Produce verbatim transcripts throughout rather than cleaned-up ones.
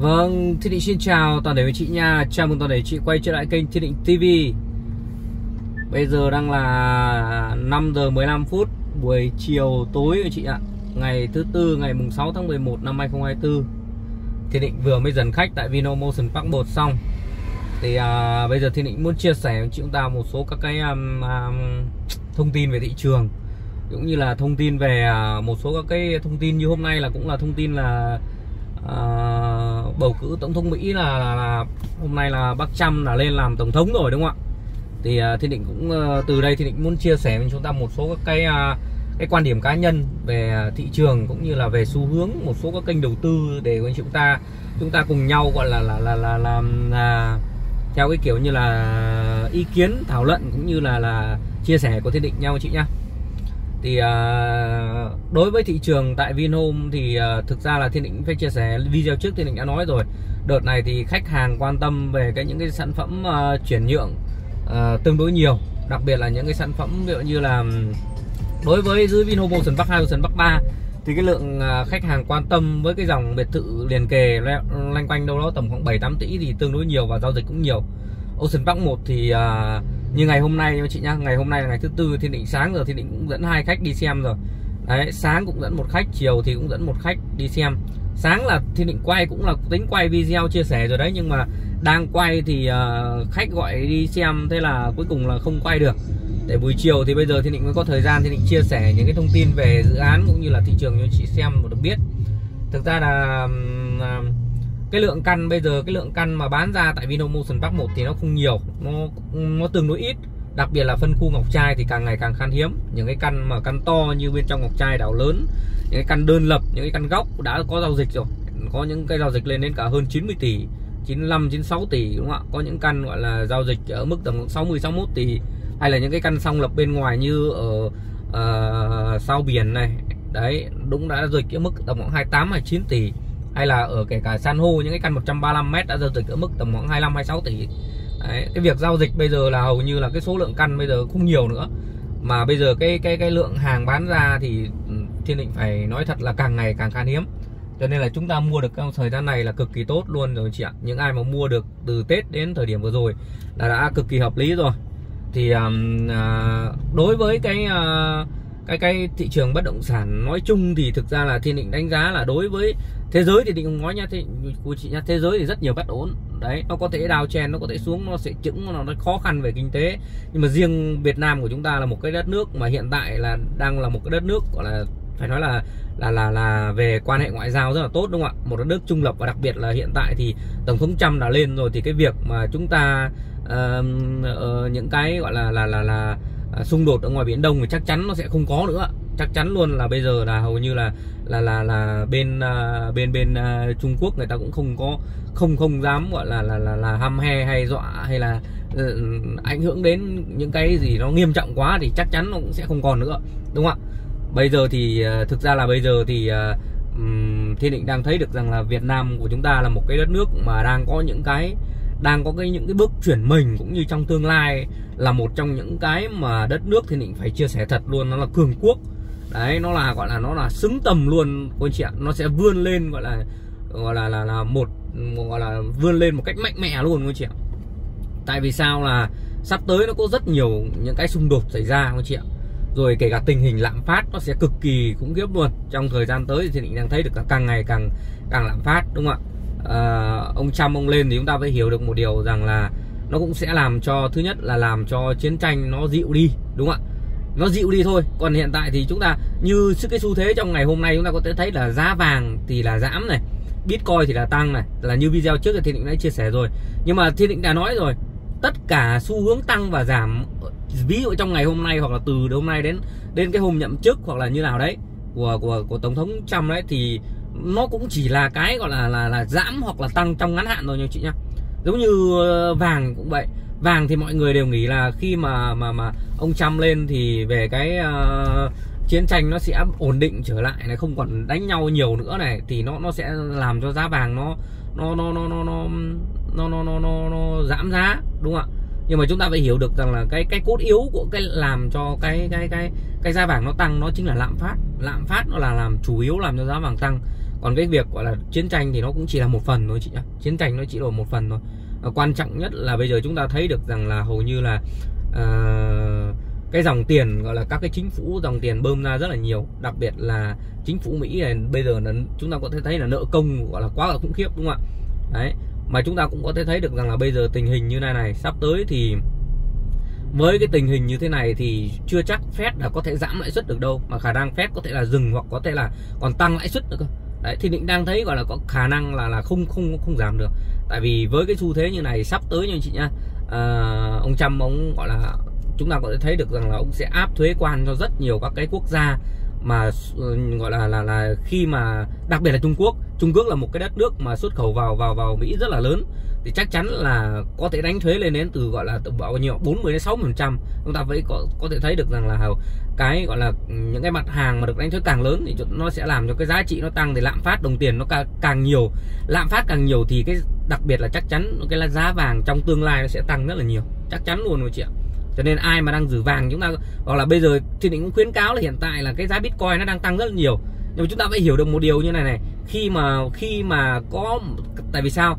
Vâng, Thiên Định xin chào toàn thể quý chị nha. Chào mừng toàn thể chị quay trở lại kênh Thiên Định ti vi. Bây giờ đang là năm giờ mười lăm phút buổi chiều tối quý chị ạ. Ngày thứ tư, ngày mùng sáu tháng mười một năm hai nghìn không trăm hai mươi tư. Thiên Định vừa mới dần khách tại Vinomotion Park một xong. Thì à, bây giờ Thiên Định muốn chia sẻ với chúng ta một số các cái um, um, thông tin về thị trường, cũng như là thông tin về uh, một số các cái thông tin như hôm nay là cũng là thông tin là uh, bầu cử tổng thống Mỹ là, là, là hôm nay là bác Trump là lên làm tổng thống rồi, đúng không ạ? Thì uh, Thiên Định cũng uh, từ đây Thiên Định muốn chia sẻ với chúng ta một số các cái uh, cái quan điểm cá nhân về thị trường, cũng như là về xu hướng một số các kênh đầu tư để chúng ta chúng ta cùng nhau gọi là là là là, là, là theo cái kiểu như là ý kiến thảo luận, cũng như là là chia sẻ của Thiên Định nhau chị nhá. Thì uh, đối với thị trường tại Vinhome thì uh, thực ra là Thiên Định phải chia sẻ, video trước Thiên Định đã nói rồi, đợt này thì khách hàng quan tâm về cái những cái sản phẩm uh, chuyển nhượng uh, tương đối nhiều, đặc biệt là những cái sản phẩm ví dụ như là đối với dưới Vinomotion Park hai, Ocean Park ba thì cái lượng uh, khách hàng quan tâm với cái dòng biệt thự liền kề loanh quanh đâu đó tầm khoảng bảy tám tỷ thì tương đối nhiều và giao dịch cũng nhiều. Ocean Park một thì uh, như ngày hôm nay chị nhá, ngày hôm nay là ngày thứ tư, Thiên Định sáng giờ Thiên Định cũng dẫn hai khách đi xem rồi. Đấy, sáng cũng dẫn một khách, chiều thì cũng dẫn một khách đi xem. Sáng là Thiên Định quay cũng là tính quay video chia sẻ rồi đấy, nhưng mà đang quay thì uh, khách gọi đi xem, thế là cuối cùng là không quay được. Để buổi chiều thì bây giờ Thiên Định mới có thời gian Thiên Định chia sẻ những cái thông tin về dự án cũng như là thị trường cho chị xem và được biết. Thực ra là uh, cái lượng căn bây giờ, cái lượng căn mà bán ra tại Vinomotion Park một thì nó không nhiều, nó nó tương đối ít. Đặc biệt là phân khu ngọc trai thì càng ngày càng khan hiếm. Những cái căn mà căn to như bên trong ngọc trai đảo lớn, những cái căn đơn lập, những cái căn góc đã có giao dịch rồi. Có những cái giao dịch lên đến cả hơn chín mươi tỷ, chín mươi lăm, chín mươi sáu tỷ, đúng không ạ? Có những căn gọi là giao dịch ở mức tầm sáu mươi, sáu mươi mốt tỷ. Hay là những cái căn song lập bên ngoài như ở uh, Sao Biển này, đấy, đúng đã giao dịch ở mức tầm khoảng hai mươi tám, hai mươi chín tỷ. Hay là ở kể cả san hô, những cái căn một trăm ba mươi lăm mét đã giao dịch ở mức tầm khoảng hai mươi lăm, hai mươi sáu tỷ. Đấy, cái việc giao dịch bây giờ là hầu như là cái số lượng căn bây giờ không nhiều nữa, mà bây giờ cái cái cái lượng hàng bán ra thì Thiên Định phải nói thật là càng ngày càng khan hiếm. Cho nên là chúng ta mua được trong thời gian này là cực kỳ tốt luôn rồi chị ạ. Những ai mà mua được từ Tết đến thời điểm vừa rồi là đã cực kỳ hợp lý rồi. Thì um, uh, đối với cái uh, cái cái thị trường bất động sản nói chung thì thực ra là Thiên Định đánh giá là đối với thế giới thì Định không nói nha, thì của chị nha, thế giới thì rất nhiều bất ổn đấy, nó có thể downtrend, nó có thể xuống, nó sẽ chững, nó khó khăn về kinh tế. Nhưng mà riêng Việt Nam của chúng ta là một cái đất nước mà hiện tại là đang là một cái đất nước gọi là phải nói là là là là về quan hệ ngoại giao rất là tốt, đúng không ạ? Một đất nước trung lập, và đặc biệt là hiện tại thì tổng thống Trump đã lên rồi, thì cái việc mà chúng ta uh, uh, những cái gọi là là là là uh, xung đột ở ngoài Biển Đông thì chắc chắn nó sẽ không có nữa. Chắc chắn luôn là bây giờ là hầu như là là là là bên uh, bên bên uh, Trung Quốc người ta cũng không có không không dám gọi là là là, là hăm he hay dọa hay là uh, ảnh hưởng đến những cái gì nó nghiêm trọng quá, thì chắc chắn nó cũng sẽ không còn nữa, đúng không ạ? Bây giờ thì uh, thực ra là bây giờ thì uh, um, Thiên Định đang thấy được rằng là Việt Nam của chúng ta là một cái đất nước mà đang có những cái đang có cái những cái bước chuyển mình, cũng như trong tương lai là một trong những cái mà đất nước Thiên Định phải chia sẻ thật luôn, nó là cường quốc. Đấy, nó là gọi là nó là xứng tầm luôn cô anh chị ạ. Nó sẽ vươn lên gọi là gọi là là, là một gọi là vươn lên một cách mạnh mẽ luôn cô anh chị ạ. Tại vì sao là sắp tới nó có rất nhiều những cái xung đột xảy ra cô anh chị ạ. Rồi kể cả tình hình lạm phát nó sẽ cực kỳ khủng khiếp luôn. Trong thời gian tới thì Thiên Định đang thấy được là càng ngày càng càng lạm phát, đúng không ạ? À, ông Trump ông lên thì chúng ta phải hiểu được một điều rằng là nó cũng sẽ làm cho, thứ nhất là làm cho chiến tranh nó dịu đi, đúng không ạ? Nó dịu đi thôi. Còn hiện tại thì chúng ta như cái xu thế trong ngày hôm nay chúng ta có thể thấy là giá vàng thì là giảm này, Bitcoin thì là tăng này, là như video trước thì Thiên Định đã chia sẻ rồi. Nhưng mà Thiên Định đã nói rồi, tất cả xu hướng tăng và giảm, ví dụ trong ngày hôm nay hoặc là từ hôm nay đến đến cái hôm nhậm chức hoặc là như nào đấy của của của tổng thống Trump đấy, thì nó cũng chỉ là cái gọi là là là giảm hoặc là tăng trong ngắn hạn thôi nha chị nhá. Giống như vàng cũng vậy. Vàng thì mọi người đều nghĩ là khi mà mà mà ông Trump lên thì về cái uh, chiến tranh nó sẽ ổn định trở lại này, không còn đánh nhau nhiều nữa này, thì nó nó sẽ làm cho giá vàng nó nó nó nó nó nó nó nó nó nó, nó giảm giá, đúng không ạ? Nhưng mà chúng ta phải hiểu được rằng là cái cái cốt yếu của cái làm cho cái cái cái cái giá vàng nó tăng, nó chính là lạm phát. Lạm phát nó là làm chủ yếu làm cho giá vàng tăng. Còn cái việc gọi là chiến tranh thì nó cũng chỉ là một phần thôi chị nhá. Chiến tranh nó chỉ là một phần thôi. À, quan trọng nhất là bây giờ chúng ta thấy được rằng là hầu như là uh, cái dòng tiền gọi là các cái chính phủ dòng tiền bơm ra rất là nhiều, đặc biệt là chính phủ Mỹ này bây giờ là chúng ta có thể thấy là nợ công gọi là quá là khủng khiếp, đúng không ạ? Đấy, mà chúng ta cũng có thể thấy được rằng là bây giờ tình hình như này này, sắp tới thì với cái tình hình như thế này thì chưa chắc Fed là có thể giảm lãi suất được đâu, mà khả năng Fed có thể là dừng hoặc có thể là còn tăng lãi suất nữa cơ. Đấy, thì định đang thấy gọi là có khả năng là là không không không giảm được. Tại vì với cái xu thế như này sắp tới như anh chị nhá, à, ông Trump ông gọi là chúng ta có thể thấy được rằng là ông sẽ áp thuế quan cho rất nhiều các cái quốc gia mà gọi là là là khi mà đặc biệt là Trung Quốc. Trung Quốc là một cái đất nước mà xuất khẩu vào vào vào Mỹ rất là lớn, thì chắc chắn là có thể đánh thuế lên đến từ gọi là từ bao nhiêu bốn mươi đến sáu mươi phần trăm. Chúng ta phải có có thể thấy được rằng là cái gọi là những cái mặt hàng mà được đánh thuế càng lớn thì nó sẽ làm cho cái giá trị nó tăng, thì lạm phát đồng tiền nó càng, càng nhiều, lạm phát càng nhiều thì cái đặc biệt là chắc chắn cái giá vàng trong tương lai nó sẽ tăng rất là nhiều, chắc chắn luôn rồi chị ạ. Cho nên ai mà đang giữ vàng chúng ta, hoặc là bây giờ thì định cũng khuyến cáo là hiện tại là cái giá Bitcoin nó đang tăng rất là nhiều, nhưng mà chúng ta phải hiểu được một điều như này này, khi mà khi mà có, tại vì sao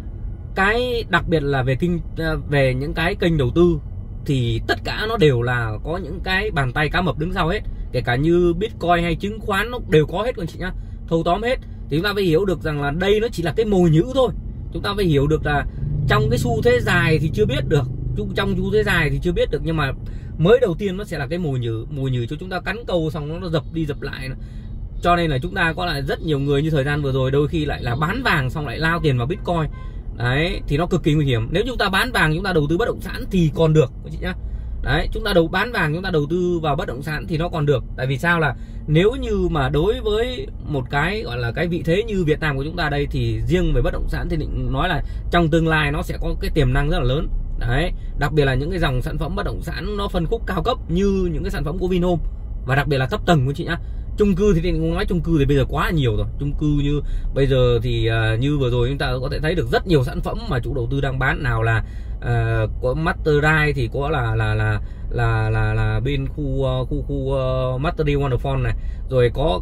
cái đặc biệt là về kinh về những cái kênh đầu tư thì tất cả nó đều là có những cái bàn tay cá mập đứng sau hết, kể cả như Bitcoin hay chứng khoán nó đều có hết, con chị nhá, thâu tóm hết. Thì chúng ta phải hiểu được rằng là đây nó chỉ là cái mồi nhữ thôi. Chúng ta phải hiểu được là trong cái xu thế dài thì chưa biết được, trong xu thế dài thì chưa biết được, nhưng mà mới đầu tiên nó sẽ là cái mồi nhử, mồi nhử cho chúng ta cắn câu xong nó dập đi dập lại. Cho nên là chúng ta có lại rất nhiều người như thời gian vừa rồi đôi khi lại là bán vàng xong lại lao tiền vào Bitcoin. Đấy, thì nó cực kỳ nguy hiểm. Nếu chúng ta bán vàng chúng ta đầu tư bất động sản thì còn được chị nhá. Đấy, chúng ta đầu bán vàng chúng ta đầu tư vào bất động sản thì nó còn được. Tại vì sao là nếu như mà đối với một cái gọi là cái vị thế như Việt Nam của chúng ta đây thì riêng về bất động sản thì định nói là trong tương lai nó sẽ có cái tiềm năng rất là lớn. Đấy, đặc biệt là những cái dòng sản phẩm bất động sản nó phân khúc cao cấp như những cái sản phẩm của Vinhome, và đặc biệt là thấp tầng của chị nhá. Chung cư thì định nói chung cư thì bây giờ quá nhiều rồi. Chung cư như bây giờ thì uh, như vừa rồi chúng ta có thể thấy được rất nhiều sản phẩm mà chủ đầu tư đang bán, nào là uh, có Mastery thì có là là là là là, là bên khu uh, khu khu uh, Mastery Wonderful này, rồi có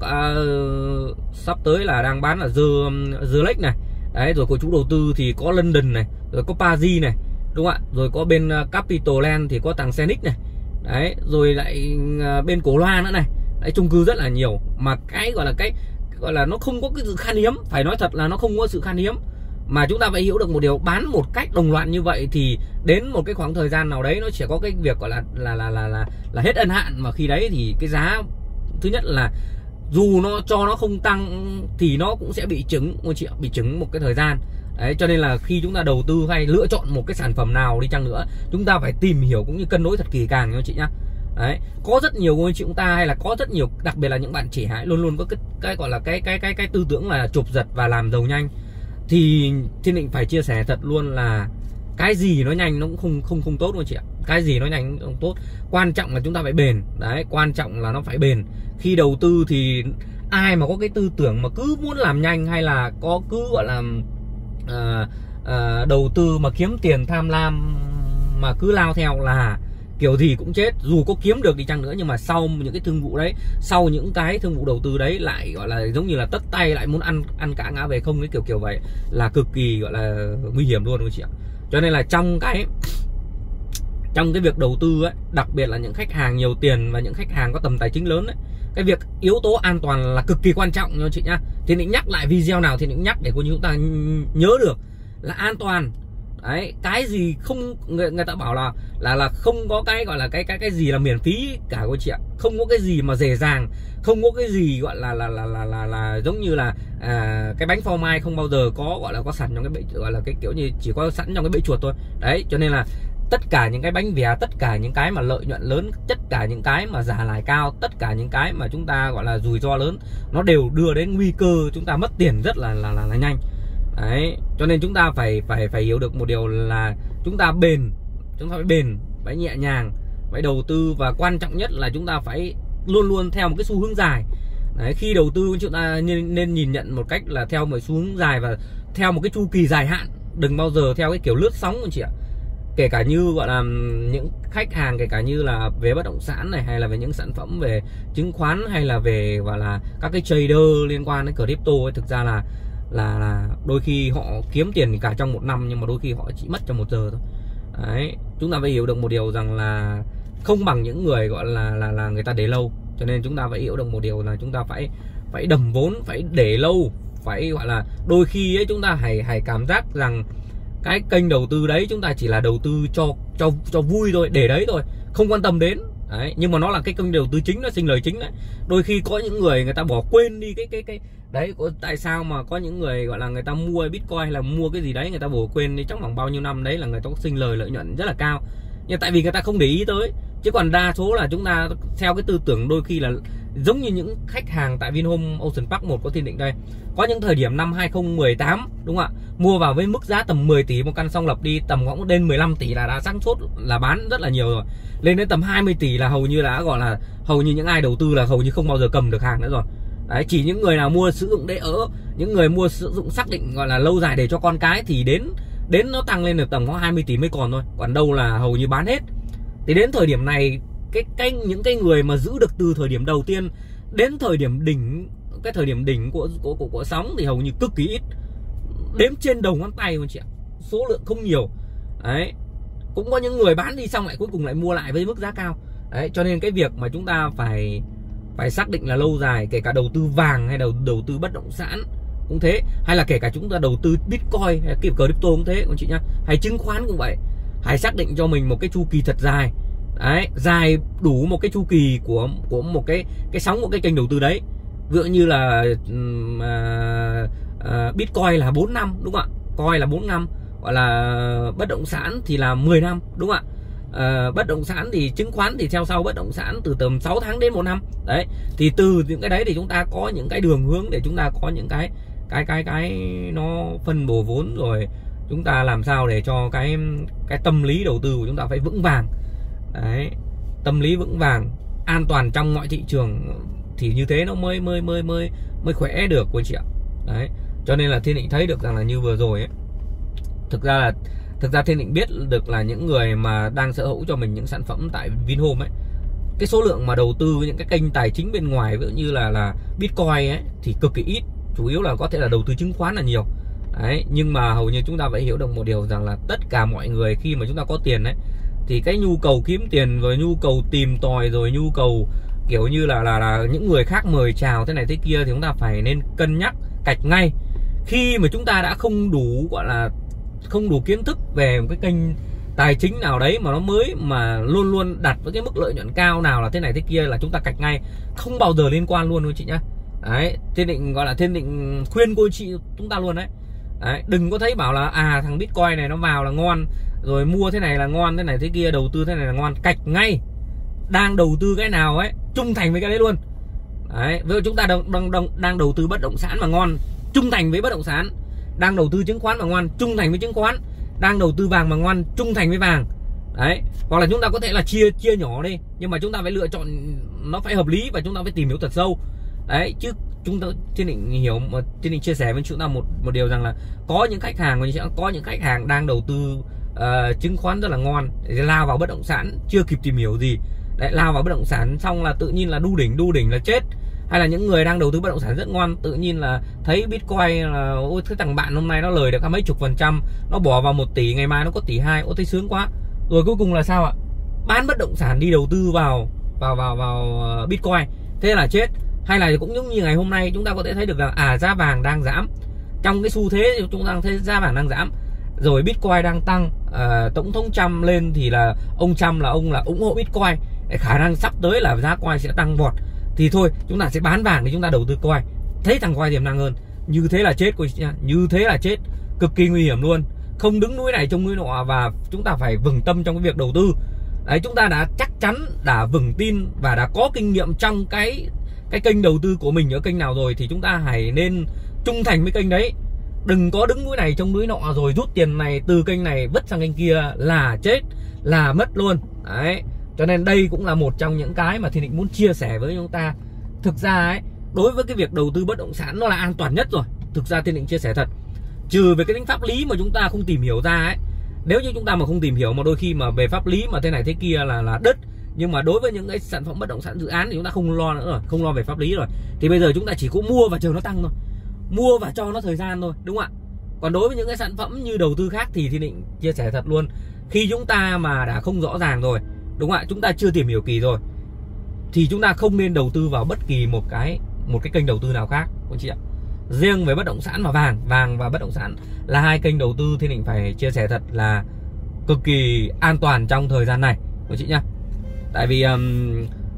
uh, sắp tới là đang bán là The The Lake này. Đấy, rồi của chủ đầu tư thì có London này, rồi có Paris này, đúng không ạ? Rồi có bên uh, Capital Land thì có tàng Scenic này. Đấy, rồi lại uh, bên Cổ Loa nữa này. Đấy, chung cư rất là nhiều, mà cái gọi là cái gọi là nó không có cái sự khan hiếm, phải nói thật là nó không có sự khan hiếm. Mà chúng ta phải hiểu được một điều, bán một cách đồng loạt như vậy thì đến một cái khoảng thời gian nào đấy nó sẽ có cái việc gọi là là là là là, là hết ân hạn, mà khi đấy thì cái giá thứ nhất là dù nó cho nó không tăng thì nó cũng sẽ bị trứng một triệu bị trứng một cái thời gian. Đấy, cho nên là khi chúng ta đầu tư hay lựa chọn một cái sản phẩm nào đi chăng nữa, chúng ta phải tìm hiểu cũng như cân đối thật kỳ càng nha chị nhá. Đấy, có rất nhiều anh chị chúng ta hay là có rất nhiều, đặc biệt là những bạn trẻ luôn luôn có cái cái gọi là cái cái cái cái tư tưởng là chụp giật và làm giàu nhanh, thì Thiên Định phải chia sẻ thật luôn là cái gì nó nhanh nó cũng không không không tốt luôn chị ạ. Cái gì nó nhanh cũng không tốt, quan trọng là chúng ta phải bền. Đấy, quan trọng là nó phải bền. Khi đầu tư thì ai mà có cái tư tưởng mà cứ muốn làm nhanh, hay là có cứ gọi là à, à, đầu tư mà kiếm tiền tham lam mà cứ lao theo là kiểu gì cũng chết. Dù có kiếm được đi chăng nữa, nhưng mà sau những cái thương vụ đấy, sau những cái thương vụ đầu tư đấy lại gọi là giống như là tất tay lại muốn ăn ăn cả ngã về không, cái kiểu kiểu vậy là cực kỳ gọi là nguy hiểm luôn các chị ạ. Cho nên là trong cái trong cái việc đầu tư ấy, đặc biệt là những khách hàng nhiều tiền và những khách hàng có tầm tài chính lớn ấy, cái việc yếu tố an toàn là cực kỳ quan trọng nha chị nhá. Thì định nhắc lại video nào thì định nhắc để cô chúng ta nhớ được là an toàn. Đấy, cái gì không người, người ta bảo là là là không có cái gọi là cái cái cái gì là miễn phí cả cô chị ạ. Không có cái gì mà dễ dàng, không có cái gì gọi là là là là là, là giống như là à, cái bánh phô mai không bao giờ có gọi là có sẵn trong cái bẫy, gọi là cái kiểu như chỉ có sẵn trong cái bẫy chuột thôi. Đấy, cho nên là tất cả những cái bánh bè, tất cả những cái mà lợi nhuận lớn, tất cả những cái mà giả lãi cao, tất cả những cái mà chúng ta gọi là rủi ro lớn, nó đều đưa đến nguy cơ chúng ta mất tiền rất là là là, là nhanh. Đấy, cho nên chúng ta phải phải phải hiểu được một điều là chúng ta bền, chúng ta phải bền, phải nhẹ nhàng, phải đầu tư, và quan trọng nhất là chúng ta phải luôn luôn theo một cái xu hướng dài. Đấy, khi đầu tư chúng ta nên, nên nhìn nhận một cách là theo một xu hướng dài và theo một cái chu kỳ dài hạn, đừng bao giờ theo cái kiểu lướt sóng anh chị ạ. kể cả như gọi là những khách hàng, kể cả như là về bất động sản này, hay là về những sản phẩm về chứng khoán, hay là về gọi là các cái trader liên quan đến crypto ấy, thực ra là là là đôi khi họ kiếm tiền cả trong một năm, nhưng mà đôi khi họ chỉ mất trong một giờ thôi. Đấy, chúng ta phải hiểu được một điều rằng là không bằng những người gọi là là là người ta để lâu. Cho nên chúng ta phải hiểu được một điều là chúng ta phải phải đầm vốn, phải để lâu, phải gọi là đôi khi ấy chúng ta hãy hãy cảm giác rằng cái kênh đầu tư đấy chúng ta chỉ là đầu tư cho cho cho vui thôi, để đấy thôi, không quan tâm đến. Đấy, nhưng mà nó là cái kênh đầu tư chính, nó sinh lời chính đấy. Đôi khi có những người người ta bỏ quên đi cái cái cái đấy, tại sao mà có những người gọi là người ta mua Bitcoin hay là mua cái gì đấy, người ta bỏ quên đi trong vòng bao nhiêu năm đấy là người ta có sinh lời lợi nhuận rất là cao, nhưng tại vì người ta không để ý tới. Chứ còn đa số là chúng ta theo cái tư tưởng đôi khi là giống như những khách hàng tại Vinhome Ocean Park một có Thiên Định đây, có những thời điểm năm hai không một tám đúng không ạ, mua vào với mức giá tầm mười tỷ một căn, xong lập đi tầm khoảng đến mười lăm tỷ là đã sáng suốt là bán rất là nhiều rồi, lên đến tầm hai mươi tỷ là hầu như đã gọi là hầu như những ai đầu tư là hầu như không bao giờ cầm được hàng nữa rồi. Đấy, chỉ những người nào mua sử dụng để ở, những người mua sử dụng xác định gọi là lâu dài để cho con cái thì đến đến nó tăng lên được tầm khoảng hai mươi tỷ mới còn thôi, còn đâu là hầu như bán hết. Thì đến thời điểm này cái cái những cái người mà giữ được từ thời điểm đầu tiên đến thời điểm đỉnh, cái thời điểm đỉnh của của của, của sóng thì hầu như cực kỳ ít, đếm trên đầu ngón tay, chị ạ, số lượng không nhiều. Đấy, cũng có những người bán đi xong lại cuối cùng lại mua lại với mức giá cao. Đấy, cho nên cái việc mà chúng ta phải phải xác định là lâu dài, kể cả đầu tư vàng hay đầu đầu tư bất động sản cũng thế, hay là kể cả chúng ta đầu tư Bitcoin hay crypto cũng thế, con chị nhá, hay chứng khoán cũng vậy. Hãy xác định cho mình một cái chu kỳ thật dài. Đấy, dài đủ một cái chu kỳ của của một cái cái sóng, một cái kênh đầu tư đấy. Ví dụ như là uh, uh, Bitcoin là bốn năm đúng không ạ? Coin là bốn năm, gọi là bất động sản thì là mười năm đúng không ạ? Uh, bất động sản thì chứng khoán thì theo sau bất động sản từ tầm sáu tháng đến một năm. Đấy, thì từ những cái đấy thì chúng ta có những cái đường hướng để chúng ta có những cái cái cái cái nó phân bổ vốn, rồi chúng ta làm sao để cho cái cái tâm lý đầu tư của chúng ta phải vững vàng. Đấy, tâm lý vững vàng, an toàn trong mọi thị trường thì như thế nó mới mới mới mới mới khỏe được cô chị ạ. Đấy, cho nên là Thiên Định thấy được rằng là như vừa rồi ấy, thực ra là thực ra Thiên Định biết được là những người mà đang sở hữu cho mình những sản phẩm tại Vinhome ấy, cái số lượng mà đầu tư những cái kênh tài chính bên ngoài ví dụ như là là Bitcoin ấy thì cực kỳ ít, chủ yếu là có thể là đầu tư chứng khoán là nhiều. Đấy, nhưng mà hầu như chúng ta phải hiểu được một điều rằng là tất cả mọi người khi mà chúng ta có tiền đấy thì cái nhu cầu kiếm tiền, rồi nhu cầu tìm tòi, rồi nhu cầu kiểu như là là, là những người khác mời chào thế này thế kia thì chúng ta phải nên cân nhắc cạch ngay. Khi mà chúng ta đã không đủ gọi là không đủ kiến thức về một cái kênh tài chính nào đấy mà nó mới, mà luôn luôn đặt với cái mức lợi nhuận cao nào là thế này thế kia là chúng ta cạch ngay, không bao giờ liên quan luôn thôi chị nhá. Đấy, Thiên Định gọi là Thiên Định khuyên cô chị chúng ta luôn đấy. Đấy, đừng có thấy bảo là à thằng Bitcoin này nó vào là ngon, rồi mua thế này là ngon, thế này thế kia, đầu tư thế này là ngon, cạch ngay. Đang đầu tư cái nào ấy trung thành với cái đấy luôn. Đấy, ví dụ chúng ta đang, đang, đang đầu tư bất động sản mà ngon, trung thành với bất động sản. Đang đầu tư chứng khoán mà ngon, trung thành với chứng khoán. Đang đầu tư vàng mà ngon, trung thành với vàng. Đấy, hoặc là chúng ta có thể là chia chia nhỏ đi, nhưng mà chúng ta phải lựa chọn nó phải hợp lý và chúng ta phải tìm hiểu thật sâu. Đấy, chứ chúng ta Thiên Định hiểu, mà Thiên Định chia sẻ với chúng ta một một điều rằng là có những khách hàng có những khách hàng đang đầu tư uh, chứng khoán rất là ngon, để lao vào bất động sản chưa kịp tìm hiểu gì, đấy, lao vào bất động sản xong là tự nhiên là đu đỉnh đu đỉnh là chết. Hay là những người đang đầu tư bất động sản rất ngon, tự nhiên là thấy Bitcoin là ôi cái thằng bạn hôm nay nó lời được mấy chục phần trăm, nó bỏ vào một tỷ, ngày mai nó có tỷ hai, ôi thấy sướng quá. Rồi cuối cùng là sao ạ? Bán bất động sản đi đầu tư vào vào vào vào Bitcoin, thế là chết. Hay là cũng giống như ngày hôm nay chúng ta có thể thấy được là à giá vàng đang giảm, trong cái xu thế chúng ta thấy giá vàng đang giảm, rồi Bitcoin đang tăng. À, tổng thống Trump lên thì là ông Trump là ông là ủng hộ Bitcoin, khả năng sắp tới là giá coin sẽ tăng vọt, thì thôi chúng ta sẽ bán vàng để chúng ta đầu tư coin, thấy thằng coin tiềm năng hơn. Như thế là chết, như thế là chết, cực kỳ nguy hiểm luôn, không đứng núi này trông núi nọ, và chúng ta phải vững tâm trong cái việc đầu tư. Đấy, chúng ta đã chắc chắn, đã vững tin và đã có kinh nghiệm trong cái cái kênh đầu tư của mình ở kênh nào rồi thì chúng ta hãy nên trung thành với kênh đấy. Đừng có đứng núi này trông núi nọ rồi rút tiền này từ kênh này vứt sang kênh kia là chết, là mất luôn. Đấy, cho nên đây cũng là một trong những cái mà Thiên Định muốn chia sẻ với chúng ta. Thực ra ấy, đối với cái việc đầu tư bất động sản nó là an toàn nhất rồi. Thực ra Thiên Định chia sẻ thật, trừ về cái tính pháp lý mà chúng ta không tìm hiểu ra ấy, Nếu như chúng ta mà không tìm hiểu mà đôi khi mà về pháp lý mà thế này thế kia là là đứt. Nhưng mà đối với những cái sản phẩm bất động sản dự án thì chúng ta không lo nữa rồi, không lo về pháp lý rồi. Thì bây giờ chúng ta chỉ có mua và chờ nó tăng thôi, mua và cho nó thời gian thôi, đúng không ạ? Còn đối với những cái sản phẩm như đầu tư khác thì Thiên Định chia sẻ thật luôn, khi chúng ta mà đã không rõ ràng rồi, đúng không ạ, chúng ta chưa tìm hiểu kỳ rồi, thì chúng ta không nên đầu tư vào bất kỳ một cái một cái kênh đầu tư nào khác, anh chị ạ. Riêng về bất động sản và vàng, vàng và bất động sản là hai kênh đầu tư Thiên Định phải chia sẻ thật là cực kỳ an toàn trong thời gian này, anh chị nhá. Tại vì um,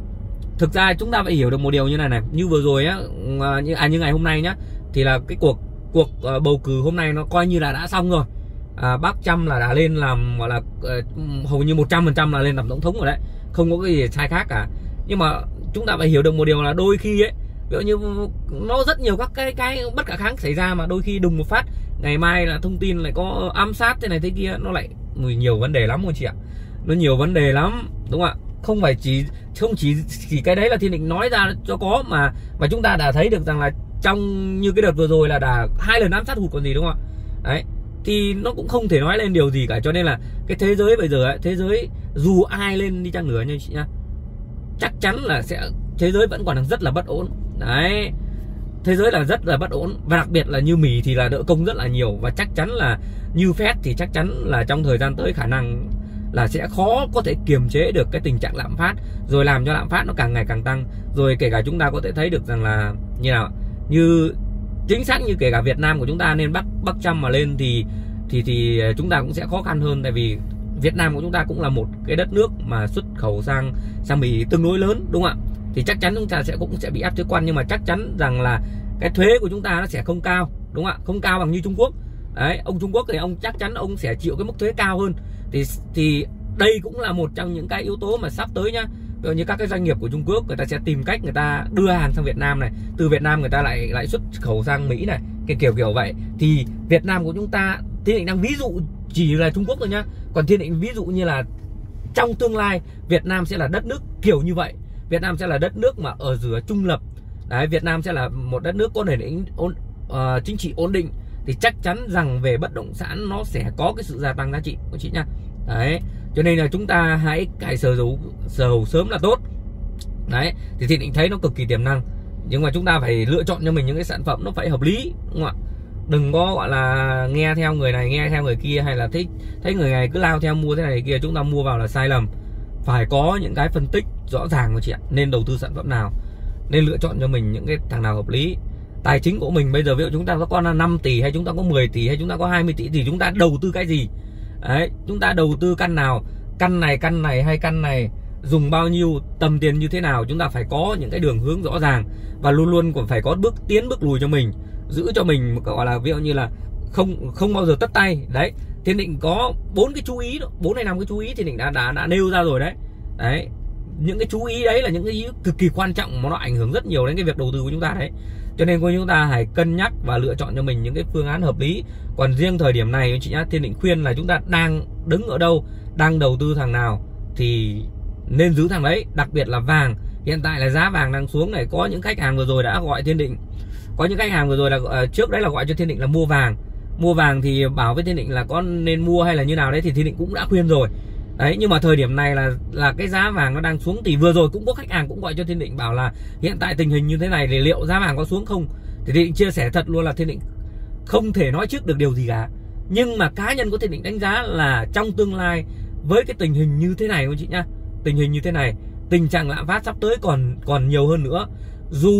thực ra chúng ta phải hiểu được một điều như này này, như vừa rồi á, như à như ngày hôm nay nhá, thì là cái cuộc cuộc uh, bầu cử hôm nay nó coi như là đã xong rồi. À, bác Trump là đã lên làm gọi là uh, hầu như một trăm phần trăm là lên làm tổng thống rồi đấy, không có cái gì sai khác cả. Nhưng mà chúng ta phải hiểu được một điều là đôi khi ấy, ví dụ như nó rất nhiều các cái cái bất khả kháng xảy ra, mà đôi khi đùng một phát ngày mai là thông tin lại có ám sát thế này thế kia, nó lại nhiều vấn đề lắm anh chị ạ. Nó nhiều vấn đề lắm, đúng không ạ? Không phải chỉ không chỉ chỉ cái đấy là Thiên Định nói ra cho có, mà mà chúng ta đã thấy được rằng là trong như cái đợt vừa rồi là đã hai lần ám sát hụt còn gì, đúng không ạ? Đấy, thì nó cũng không thể nói lên điều gì cả. Cho nên là cái thế giới bây giờ ấy, thế giới dù ai lên đi chăng nữa nha chị nhá, chắc chắn là sẽ thế giới vẫn còn đang rất là bất ổn. Đấy, thế giới là rất là bất ổn, và đặc biệt là như Mỹ thì là nợ công rất là nhiều, và chắc chắn là như Fed thì chắc chắn là trong thời gian tới khả năng là sẽ khó có thể kiềm chế được cái tình trạng lạm phát, rồi làm cho lạm phát nó càng ngày càng tăng. Rồi kể cả chúng ta có thể thấy được rằng là như nào, như chính xác như kể cả Việt Nam của chúng ta nên bắt Bắc Trump mà lên thì thì thì chúng ta cũng sẽ khó khăn hơn, tại vì Việt Nam của chúng ta cũng là một cái đất nước mà xuất khẩu sang sang Mỹ tương đối lớn, đúng không ạ? Thì chắc chắn chúng ta sẽ cũng sẽ bị áp thuế quan, nhưng mà chắc chắn rằng là cái thuế của chúng ta nó sẽ không cao, đúng không ạ? Không cao bằng như Trung Quốc. Đấy, ông Trung Quốc thì ông chắc chắn ông sẽ chịu cái mức thuế cao hơn. Thì thì đây cũng là một trong những cái yếu tố mà sắp tới nhá. Ví dụ như các cái doanh nghiệp của Trung Quốc người ta sẽ tìm cách người ta đưa hàng sang Việt Nam này, từ Việt Nam người ta lại lại xuất khẩu sang Mỹ này, cái kiểu kiểu vậy. Thì Việt Nam của chúng ta, Thiên Định đang ví dụ chỉ là Trung Quốc thôi nhá. Còn Thiên Định ví dụ như là trong tương lai Việt Nam sẽ là đất nước kiểu như vậy. Việt Nam sẽ là đất nước mà ở giữa trung lập. Đấy, Việt Nam sẽ là một đất nước có nền ổn, uh, chính trị ổn định. Thì chắc chắn rằng về bất động sản nó sẽ có cái sự gia tăng giá trị của chị nhá. Đấy, cho nên là chúng ta hãy cài sở hữu sở hữu sớm là tốt. Đấy, thì Thiên Định thấy nó cực kỳ tiềm năng, nhưng mà chúng ta phải lựa chọn cho mình những cái sản phẩm nó phải hợp lý, đúng không ạ? Đừng có gọi là nghe theo người này nghe theo người kia, hay là thấy thấy người này cứ lao theo mua thế này kia, chúng ta mua vào là sai lầm. Phải có những cái phân tích rõ ràng của chị ạ. Nên đầu tư sản phẩm nào, nên lựa chọn cho mình những cái thằng nào hợp lý. Tài chính của mình bây giờ ví dụ chúng ta có con là năm tỷ, hay chúng ta có mười tỷ, hay chúng ta có hai mươi tỷ, thì chúng ta đầu tư cái gì? Đấy, chúng ta đầu tư căn nào, căn này, căn này hay căn này, dùng bao nhiêu, tầm tiền như thế nào, chúng ta phải có những cái đường hướng rõ ràng, và luôn luôn còn phải có bước tiến bước lùi cho mình, giữ cho mình gọi là ví dụ như là không không bao giờ tất tay. Đấy, Thiên Định có bốn cái chú ý đó, bốn hay năm cái chú ý Thiên Định đã đã đã nêu ra rồi đấy. Đấy, những cái chú ý đấy là những cái ý cực kỳ quan trọng mà nó ảnh hưởng rất nhiều đến cái việc đầu tư của chúng ta đấy. Cho nên chúng ta hãy cân nhắc và lựa chọn cho mình những cái phương án hợp lý. Còn riêng thời điểm này anh chị nhá, Thiên Định khuyên là chúng ta đang đứng ở đâu, đang đầu tư thằng nào thì nên giữ thằng đấy. Đặc biệt là vàng, hiện tại là giá vàng đang xuống này. Có những khách hàng vừa rồi đã gọi Thiên Định, có những khách hàng vừa rồi là uh, trước đấy là gọi cho Thiên Định là mua vàng. Mua vàng thì bảo với Thiên Định là có nên mua hay là như nào đấy, thì Thiên Định cũng đã khuyên rồi. Đấy, nhưng mà thời điểm này là là cái giá vàng nó đang xuống. Thì vừa rồi cũng có khách hàng cũng gọi cho Thiên Định bảo là hiện tại tình hình như thế này thì liệu giá vàng có xuống không. Thì Thiên Định chia sẻ thật luôn là Thiên Định không thể nói trước được điều gì cả, nhưng mà cá nhân của Thiên Định đánh giá là trong tương lai với cái tình hình như thế này các chị nhá, tình hình như thế này, tình trạng lạm phát sắp tới còn còn nhiều hơn nữa. Dù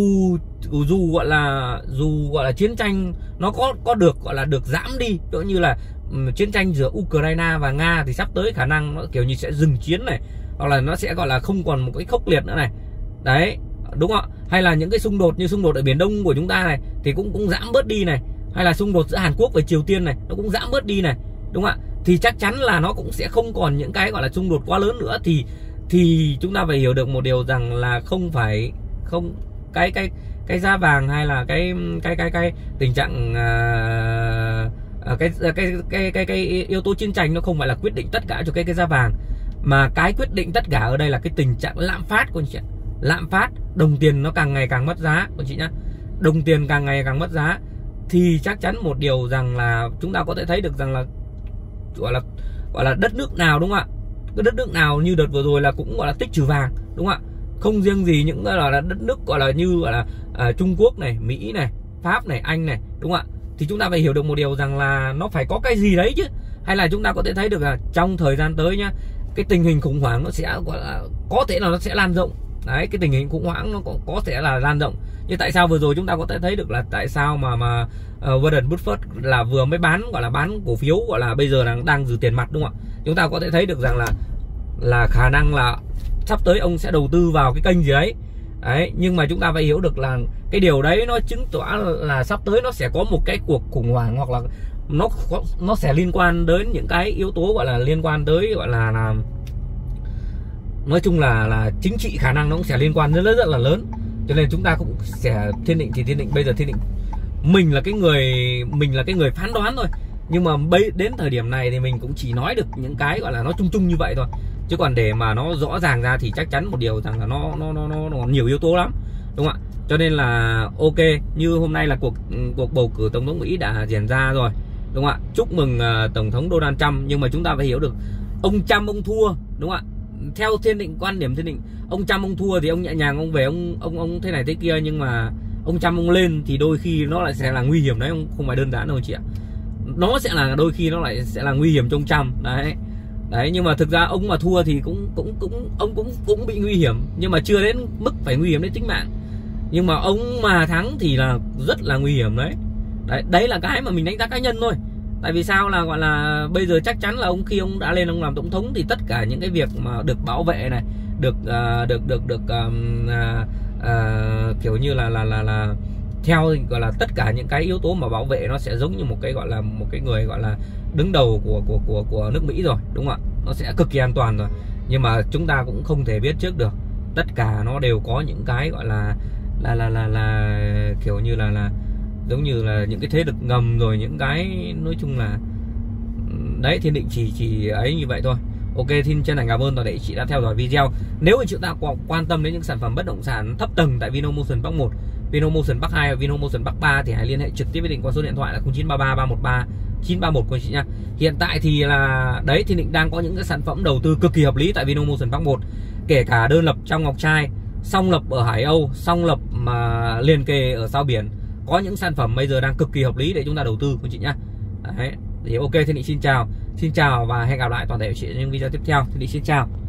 dù gọi là dù gọi là chiến tranh nó có có được gọi là được giảm đi, cũng như là um, chiến tranh giữa Ukraine và Nga thì sắp tới khả năng nó kiểu như sẽ dừng chiến này, hoặc là nó sẽ gọi là không còn một cái khốc liệt nữa này. Đấy, đúng không ạ? Hay là những cái xung đột như xung đột ở Biển Đông của chúng ta này thì cũng cũng giảm bớt đi này, hay là xung đột giữa Hàn Quốc và Triều Tiên này nó cũng giảm bớt đi này, đúng không ạ? Thì chắc chắn là nó cũng sẽ không còn những cái gọi là xung đột quá lớn nữa. Thì thì chúng ta phải hiểu được một điều rằng là không phải không cái cái cái giá vàng hay là cái cái cái cái tình trạng uh, cái, cái cái cái cái cái yếu tố chiến tranh nó không phải là quyết định tất cả cho cái cái giá vàng, mà cái quyết định tất cả ở đây là cái tình trạng lạm phát của anh chị ạ. Lạm phát, đồng tiền nó càng ngày càng mất giá của chị nhá, đồng tiền càng ngày càng mất giá. Thì chắc chắn một điều rằng là chúng ta có thể thấy được rằng là gọi là gọi là đất nước nào đúng không ạ? Cái đất nước nào như đợt vừa rồi là cũng gọi là tích trữ vàng đúng không ạ? Không riêng gì những gọi là đất nước gọi là như gọi là à, Trung Quốc này, Mỹ này, Pháp này, Anh này đúng không ạ? Thì chúng ta phải hiểu được một điều rằng là nó phải có cái gì đấy chứ. Hay là chúng ta có thể thấy được là trong thời gian tới nhá, cái tình hình khủng hoảng nó sẽ gọi là có thể là nó sẽ lan rộng. Đấy, cái tình hình khủng hoảng nó có, có thể là lan rộng. Nhưng tại sao vừa rồi chúng ta có thể thấy được là tại sao mà mà uh, Warren Buffett là vừa mới bán gọi là bán cổ phiếu, gọi là bây giờ đang đang giữ tiền mặt đúng không ạ? Chúng ta có thể thấy được rằng là là khả năng là sắp tới ông sẽ đầu tư vào cái kênh gì đấy. Đấy, nhưng mà chúng ta phải hiểu được là cái điều đấy nó chứng tỏ là sắp tới nó sẽ có một cái cuộc khủng hoảng, hoặc là nó nó sẽ liên quan đến những cái yếu tố gọi là liên quan tới gọi là, là nói chung là là chính trị, khả năng nó cũng sẽ liên quan rất rất, rất là lớn. Cho nên chúng ta cũng sẽ Thiên Định thì Thiên Định bây giờ Thiên Định mình là cái người mình là cái người phán đoán thôi, nhưng mà bây đến thời điểm này thì mình cũng chỉ nói được những cái gọi là nó chung chung như vậy thôi, chứ còn để mà nó rõ ràng ra thì chắc chắn một điều rằng là nó nó nó nó, nó nhiều yếu tố lắm đúng không ạ? Cho nên là ok, như hôm nay là cuộc cuộc bầu cử tổng thống Mỹ đã diễn ra rồi đúng không ạ? Chúc mừng uh, tổng thống Donald Trump, nhưng mà chúng ta phải hiểu được ông Trump ông thua đúng không ạ? Theo Thiên Định, quan điểm Thiên Định, ông Trump ông thua thì ông nhẹ nhàng ông về ông ông ông thế này thế kia, nhưng mà ông Trump ông lên thì đôi khi nó lại sẽ là nguy hiểm đấy, không không phải đơn giản đâu chị ạ. Nó sẽ là đôi khi nó lại sẽ là nguy hiểm cho ông Trump đấy. Đấy, nhưng mà thực ra ông mà thua thì cũng cũng cũng ông cũng cũng bị nguy hiểm, nhưng mà chưa đến mức phải nguy hiểm đến tính mạng. Nhưng mà ông mà thắng thì là rất là nguy hiểm đấy. Đấy, đấy là cái mà mình đánh giá cá nhân thôi. Tại vì sao là gọi là bây giờ chắc chắn là ông khi ông đã lên ông làm tổng thống thì tất cả những cái việc mà được bảo vệ này, được uh, được được được uh, uh, uh, kiểu như là là là là theo gọi là tất cả những cái yếu tố mà bảo vệ nó sẽ giống như một cái gọi là một cái người gọi là đứng đầu của của của của nước Mỹ rồi đúng không ạ? Nó sẽ cực kỳ an toàn rồi. Nhưng mà chúng ta cũng không thể biết trước được. Tất cả nó đều có những cái gọi là là là là, là kiểu như là là giống như là những cái thế lực ngầm, rồi những cái nói chung là đấy, Thiên Định chỉ chỉ ấy như vậy thôi. Ok, xin chân thành cảm ơn toàn thể chị đã theo dõi video. Nếu anh chị ta quan tâm đến những sản phẩm bất động sản thấp tầng tại Vinomotion Park một, Vinomotion Park hai và Vinomotion Park ba thì hãy liên hệ trực tiếp với Định qua số điện thoại là không chín ba ba ba một ba chín ba một của chị nha. Hiện tại thì là đấy, Thiên Định đang có những cái sản phẩm đầu tư cực kỳ hợp lý tại Vinomotion Park một, kể cả đơn lập trong Ngọc Trai, song lập ở Hải Âu, song lập mà liền kề ở sao biển. Có những sản phẩm bây giờ đang cực kỳ hợp lý để chúng ta đầu tư của chị nhá. Đấy, thì ok, Thiên Định xin chào. Xin chào và hẹn gặp lại toàn thể chị trong những video tiếp theo. Thiên Định xin chào.